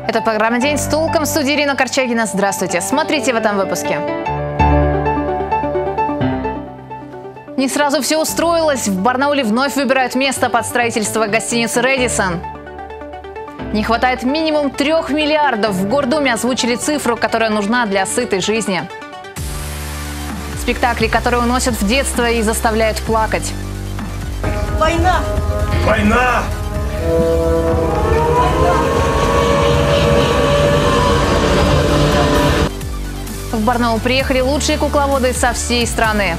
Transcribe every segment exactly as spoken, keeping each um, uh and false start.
Это программа «День с толком». В студии Ирина Корчагина. Здравствуйте. Смотрите в этом выпуске. Не сразу все устроилось. В Барнауле вновь выбирают место под строительство гостиницы «Рэдисон». Не хватает минимум трех миллиардов. В Гордуме озвучили цифру, которая нужна для сытой жизни. Спектакли, которые уносят в детство и заставляют плакать. Война! Война! В Барнаул приехали лучшие кукловоды со всей страны.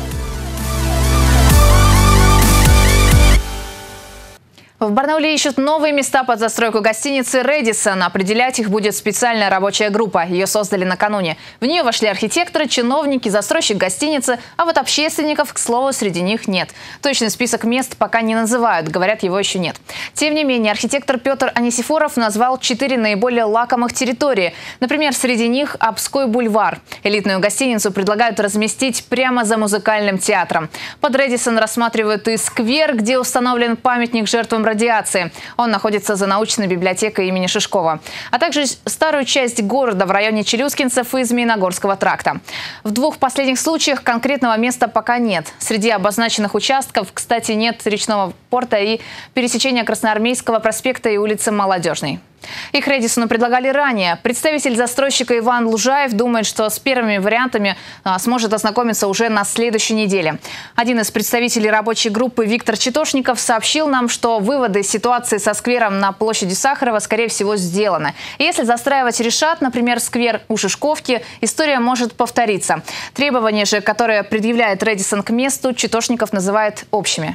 В Барнауле ищут новые места под застройку гостиницы «Рэдисон». Определять их будет специальная рабочая группа. Ее создали накануне. В нее вошли архитекторы, чиновники, застройщик гостиницы, а вот общественников, к слову, среди них нет. Точный список мест пока не называют, говорят, его еще нет. Тем не менее, архитектор Петр Анисифоров назвал четыре наиболее лакомых территории. Например, среди них Обской бульвар. Элитную гостиницу предлагают разместить прямо за музыкальным театром. Под «Рэдисон» рассматривают и сквер, где установлен памятник жертвам радиации. Он находится за научной библиотекой имени Шишкова. А также старую часть города в районе Челюскинцев и Змеиногорского тракта. В двух последних случаях конкретного места пока нет. Среди обозначенных участков, кстати, нет речного порта и пересечения Красноармейского проспекта и улицы Молодежной. Их «Рэдисону» предлагали ранее. Представитель застройщика Иван Лужаев думает, что с первыми вариантами а, сможет ознакомиться уже на следующей неделе. Один из представителей рабочей группы Виктор Читошников сообщил нам, что выводы из ситуации со сквером на площади Сахарова, скорее всего, сделаны. И если застраивать решат, например, сквер у Шишковки, история может повториться. Требования же, которые предъявляет «Рэдисон» к месту, Читошников называет общими.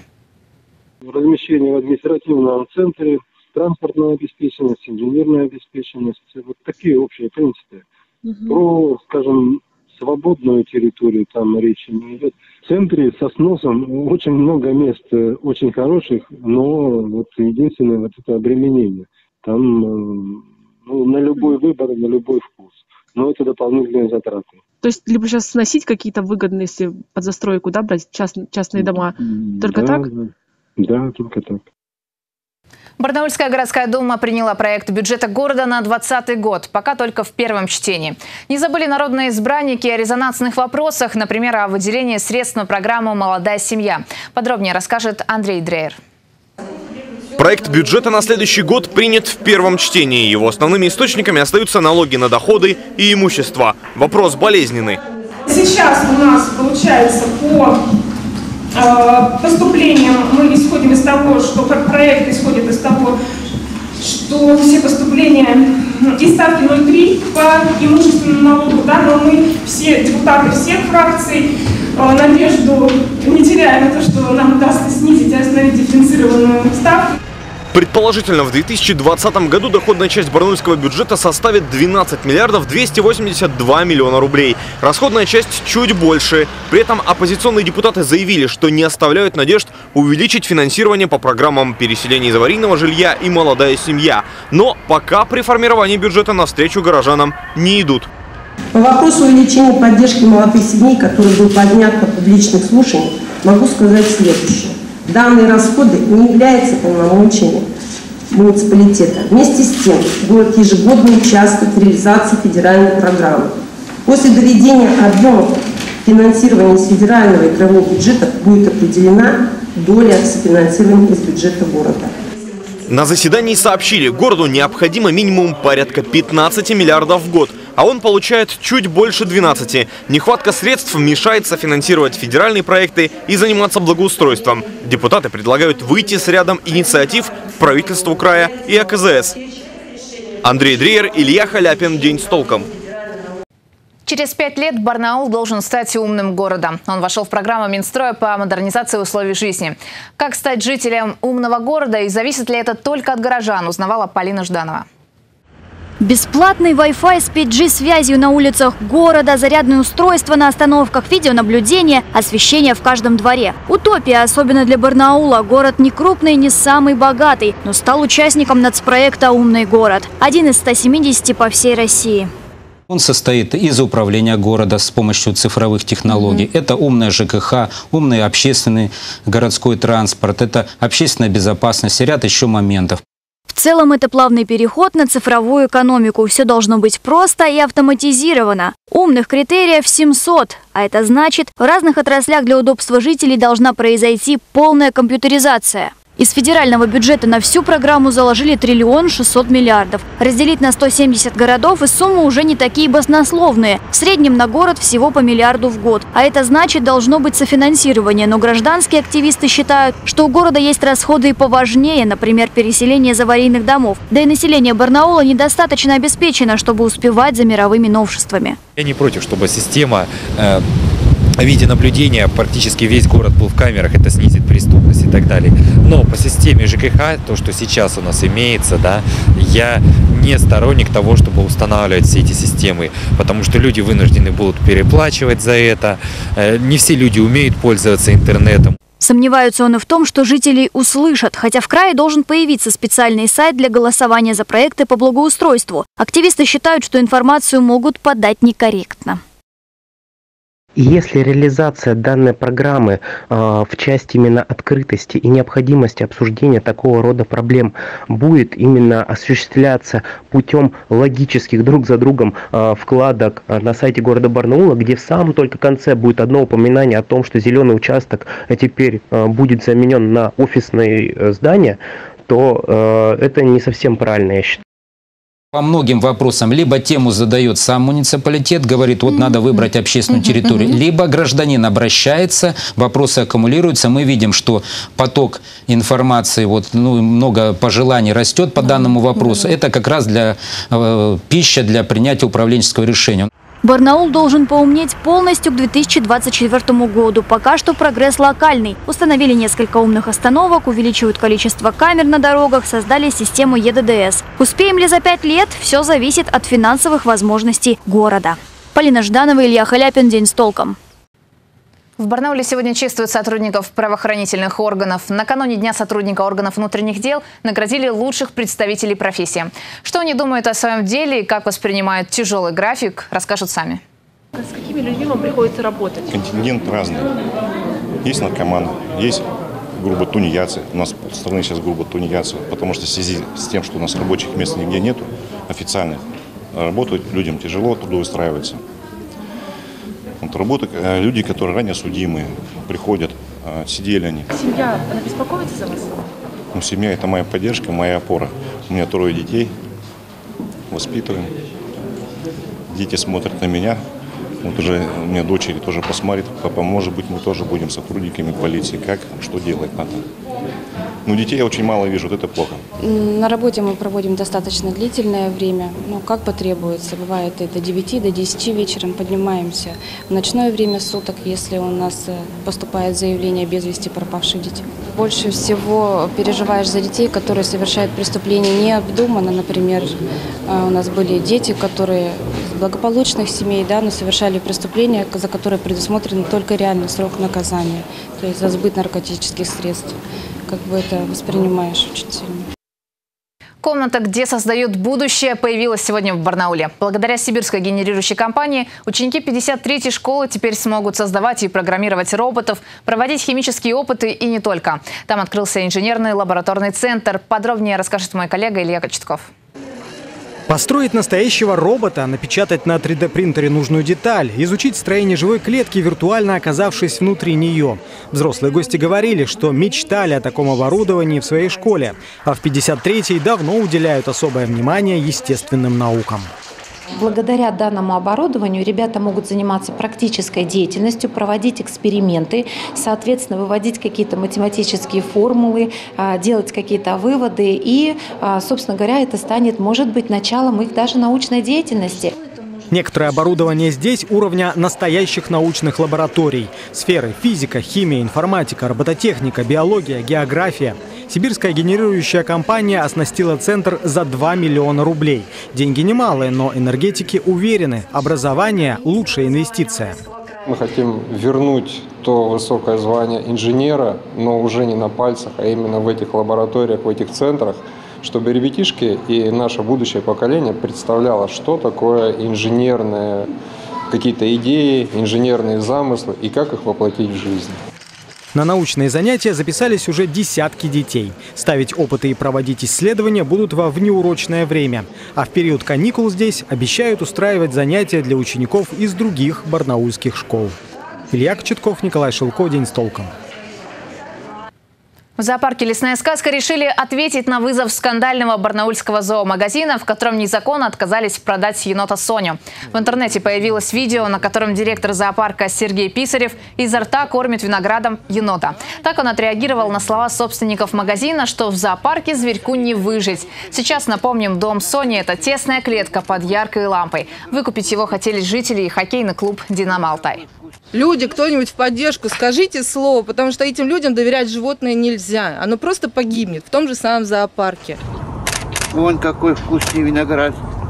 Размещение в административном центре, транспортная обеспеченность, инженерная обеспеченность, вот такие общие принципы. Угу. Про, скажем, свободную территорию там речи не идет. В центре со сносом очень много мест очень хороших, но вот единственное вот это обременение. Там ну, на любой выбор, на любой вкус. Но это дополнительные затраты. То есть либо сейчас сносить какие-то выгодные, если под застройку, да, брать част, частные дома? Только да, так? Да, да, только так. Барнаульская городская дума приняла проект бюджета города на двадцатый год, пока только в первом чтении. Не забыли народные избранники о резонансных вопросах, например, о выделении средств на программу «Молодая семья». Подробнее расскажет Андрей Дрейер. Проект бюджета на следующий год принят в первом чтении. Его основными источниками остаются налоги на доходы и имущество. Вопрос болезненный. Сейчас у нас получается по поступлениям мы исходим из того, что проект исходит из того, что все поступления и ставки ноль целых три по имущественному налогу, да, но мы все депутаты всех фракций надежду не теряем на то, что нам удастся снизить и остановить дифференцированную ставку. Предположительно, в две тысячи двадцатом году доходная часть барнаульского бюджета составит двенадцать миллиардов двести восемьдесят два миллиона рублей. Расходная часть чуть больше. При этом оппозиционные депутаты заявили, что не оставляют надежд увеличить финансирование по программам переселения из аварийного жилья и «Молодая семья». Но пока при формировании бюджета навстречу горожанам не идут. По вопросу увеличения поддержки молодых семей, который был поднят на публичных слушаниях, могу сказать следующее. Данные расходы не являются полномочиями муниципалитета. Вместе с тем, город ежегодно участвует в реализации федеральной программы. После доведения объемов финансирования из федерального и краевого бюджета будет определена доля софинансирования из бюджета города. На заседании сообщили, городу необходимо минимум порядка пятнадцати миллиардов в год, а он получает чуть больше двенадцати. Нехватка средств мешает софинансировать федеральные проекты и заниматься благоустройством. Депутаты предлагают выйти с рядом инициатив к правительству края и А К З С. Андрей Дрейер, Илья Халяпин. День с толком. Через пять лет Барнаул должен стать умным городом. Он вошел в программу Минстроя по модернизации условий жизни. Как стать жителем умного города и зависит ли это только от горожан, узнавала Полина Жданова. Бесплатный Wi-Fi с пять джи связью на улицах города, зарядные устройства на остановках, видеонаблюдение, освещение в каждом дворе. Утопия, особенно для Барнаула. Город не крупный, не самый богатый, но стал участником нацпроекта «Умный город». Один из ста семидесяти по всей России. Он состоит из управления города с помощью цифровых технологий. Mm-hmm. Это умная Ж К Х, умный общественный городской транспорт, это общественная безопасность и ряд еще моментов. В целом это плавный переход на цифровую экономику. Все должно быть просто и автоматизировано. Умных критериев семьсот. А это значит, в разных отраслях для удобства жителей должна произойти полная компьютеризация. Из федерального бюджета на всю программу заложили триллион шестьсот миллиардов. Разделить на сто семьдесят городов, и суммы уже не такие баснословные. В среднем на город всего по миллиарду в год. А это значит, должно быть софинансирование. Но гражданские активисты считают, что у города есть расходы и поважнее, например, переселение из аварийных домов. Да и население Барнаула недостаточно обеспечено, чтобы успевать за мировыми новшествами. Я не против, чтобы система э, видеонаблюдения, практически весь город был в камерах, это снизит преступность и так далее. Но по системе ЖКХ, то, что сейчас у нас имеется, да, я не сторонник того, чтобы устанавливать все эти системы, потому что люди вынуждены будут переплачивать за это. Э, не все люди умеют пользоваться интернетом. Сомневаются он и в том, что жителей услышат, хотя в крае должен появиться специальный сайт для голосования за проекты по благоустройству. Активисты считают, что информацию могут подать некорректно. Если реализация данной программы э, в части именно открытости и необходимости обсуждения такого рода проблем будет именно осуществляться путем логических друг за другом э, вкладок э, на сайте города Барнаула, где в самом только конце будет одно упоминание о том, что зеленый участок э, теперь э, будет заменен на офисное э, здание, то э, это не совсем правильно, я считаю. По многим вопросам либо тему задает сам муниципалитет, говорит, вот надо выбрать общественную территорию, либо гражданин обращается, вопросы аккумулируются. Мы видим, что поток информации, вот, ну, много пожеланий растет по данному вопросу. Это как раз для э, пища для принятия управленческого решения. Барнаул должен поумнеть полностью к две тысячи двадцать четвёртому году. Пока что прогресс локальный. Установили несколько умных остановок, увеличивают количество камер на дорогах, создали систему Е Д Д С. Успеем ли за пять лет? Все зависит от финансовых возможностей города. Полина Жданова, Илья Халяпин. День с толком. В Барнауле сегодня чествуют сотрудников правоохранительных органов. Накануне Дня сотрудника органов внутренних дел наградили лучших представителей профессии. Что они думают о своем деле и как воспринимают тяжелый график, расскажут сами. С какими людьми вам приходится работать? Контингент разный. Есть наркоманы, есть грубо тунеядцы. У нас в стране сейчас грубо тунеядцы, потому что в связи с тем, что у нас рабочих мест нигде нету официальных, работать людям тяжело, трудоустраиваться. Вот работают люди, которые ранее судимые, приходят, сидели они. Семья, она беспокоится за вас? Ну, семья – это моя поддержка, моя опора. У меня трое детей, воспитываем. Дети смотрят на меня. Вот уже у меня дочери тоже посмотрит, папа, может быть, мы тоже будем сотрудниками полиции. Как, что делать надо? Ну, детей я очень мало вижу, вот это плохо. На работе мы проводим достаточно длительное время, ну, как потребуется. Бывает и до девяти, до десяти вечером поднимаемся. В ночное время суток, если у нас поступает заявление без вести пропавших детей. Больше всего переживаешь за детей, которые совершают преступления необдуманно. Например, у нас были дети, которые из благополучных семей, да, но совершали преступления, за которые предусмотрен только реальный срок наказания, то есть за сбыт наркотических средств. Как бы это воспринимаешь очень сильно. Комната, где создают будущее, появилась сегодня в Барнауле. Благодаря сибирской генерирующей компании ученики пятьдесят третьей школы теперь смогут создавать и программировать роботов, проводить химические опыты и не только. Там открылся инженерный лабораторный центр. Подробнее расскажет мой коллега Илья Кочетков. Построить настоящего робота, напечатать на три дэ принтере нужную деталь, изучить строение живой клетки, виртуально оказавшись внутри нее. Взрослые гости говорили, что мечтали о таком оборудовании в своей школе, а в пятьдесят третьей давно уделяют особое внимание естественным наукам. Благодаря данному оборудованию ребята могут заниматься практической деятельностью, проводить эксперименты, соответственно, выводить какие-то математические формулы, делать какие-то выводы. И, собственно говоря, это станет, может быть, началом их даже научной деятельности. Некоторое оборудование здесь уровня настоящих научных лабораторий. Сферы физика, химия, информатика, робототехника, биология, география. Сибирская генерирующая компания оснастила центр за два миллиона рублей. Деньги немалые, но энергетики уверены, образование – лучшая инвестиция. Мы хотим вернуть то высокое звание инженера, но уже не на пальцах, а именно в этих лабораториях, в этих центрах, чтобы ребятишки и наше будущее поколение представляло, что такое инженерные какие-то идеи, инженерные замыслы и как их воплотить в жизнь. На научные занятия записались уже десятки детей. Ставить опыты и проводить исследования будут во внеурочное время. А в период каникул здесь обещают устраивать занятия для учеников из других барнаульских школ. Илья Кочетков, Николай Шилко. День с толком. В зоопарке «Лесная сказка» решили ответить на вызов скандального барнаульского зоомагазина, в котором незаконно отказались продать енота Соню. В интернете появилось видео, на котором директор зоопарка Сергей Писарев изо рта кормит виноградом енота. Так он отреагировал на слова собственников магазина, что в зоопарке зверьку не выжить. Сейчас, напомним, дом Сони – это тесная клетка под яркой лампой. Выкупить его хотели жители и хоккейный клуб «Динамо Алтай». Люди, кто-нибудь в поддержку, скажите слово, потому что этим людям доверять животное нельзя. Оно просто погибнет в том же самом зоопарке. Вон какой вкусный виноград.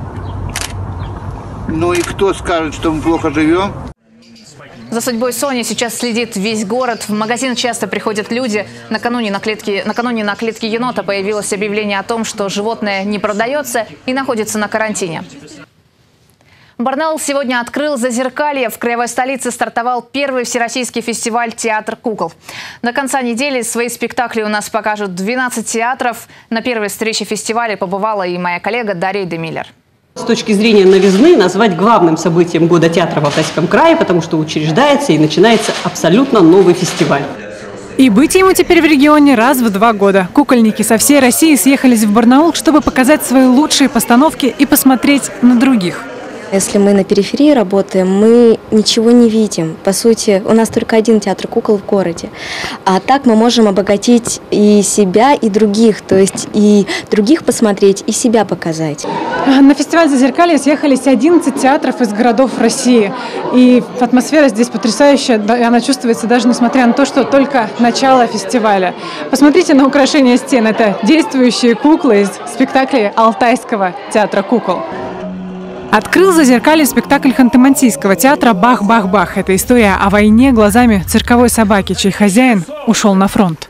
Ну и кто скажет, что мы плохо живем? За судьбой Сони сейчас следит весь город. В магазин часто приходят люди. Накануне на клетке, накануне на клетке енота появилось объявление о том, что животное не продается и находится на карантине. Барнаул сегодня открыл зазеркалье. В краевой столице стартовал первый всероссийский фестиваль «Театр кукол». До конца недели свои спектакли у нас покажут двенадцать театров. На первой встрече фестиваля побывала и моя коллега Дарья Демиллер. С точки зрения новизны назвать главным событием года театра в Алтайском крае, потому что учреждается и начинается абсолютно новый фестиваль. И быть ему теперь в регионе раз в два года. Кукольники со всей России съехались в Барнаул, чтобы показать свои лучшие постановки и посмотреть на других. Если мы на периферии работаем, мы ничего не видим. По сути, у нас только один театр кукол в городе. А так мы можем обогатить и себя, и других. То есть и других посмотреть, и себя показать. На фестиваль «Зазеркалье» съехались одиннадцать театров из городов России. И атмосфера здесь потрясающая. Она чувствуется даже несмотря на то, что только начало фестиваля. Посмотрите на украшения стен. Это действующие куклы из спектаклей Алтайского театра кукол. Открыл «Зазеркалье» спектакль Ханты-Мансийского театра «Бах-бах-бах». Это история о войне глазами цирковой собаки, чей хозяин ушел на фронт.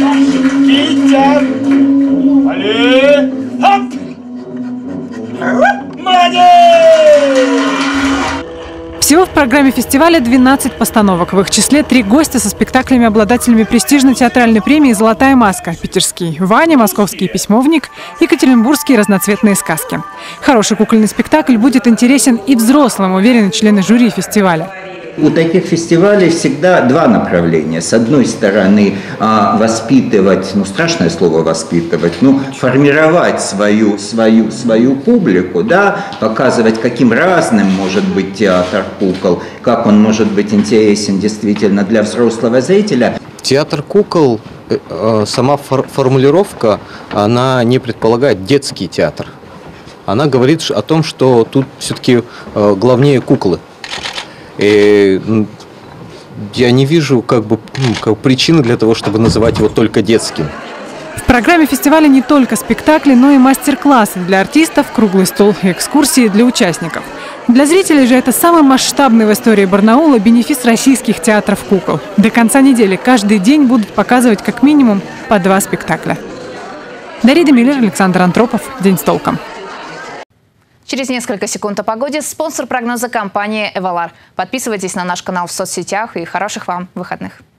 Всего в программе фестиваля двенадцать постановок. В их числе три гостя со спектаклями обладателями престижной театральной премии «Золотая маска». Питерский «Ваня», московский «Письмовник», екатеринбургские разноцветные сказки. Хороший кукольный спектакль будет интересен и взрослым, уверены члены жюри фестиваля. У таких фестивалей всегда два направления. С одной стороны, воспитывать, ну страшное слово воспитывать, ну формировать свою, свою, свою публику, да, показывать, каким разным может быть театр кукол, как он может быть интересен действительно для взрослого зрителя. Театр кукол, сама формулировка, она не предполагает детский театр. Она говорит о том, что тут все-таки главнее куклы. И я не вижу как бы, как причины для того, чтобы называть его только детским. В программе фестиваля не только спектакли, но и мастер-классы для артистов, круглый стол и экскурсии для участников. Для зрителей же это самый масштабный в истории Барнаула бенефис российских театров кукол. До конца недели каждый день будут показывать как минимум по два спектакля. Дарья Демиллер, Александр Антропов. День с толком. Через несколько секунд о погоде. Спонсор прогноза — компания «Эвалар». Подписывайтесь на наш канал в соцсетях и хороших вам выходных.